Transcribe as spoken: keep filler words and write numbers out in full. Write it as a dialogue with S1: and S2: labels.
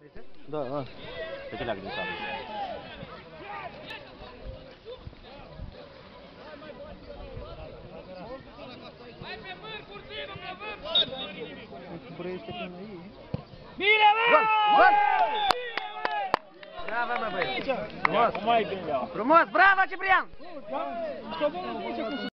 S1: Da, da. Pe ce leagă din cap?
S2: Bine, bă!
S1: Bravo, mă, băi!
S2: Frumos!
S1: Frumos! Bravo, Ciprian!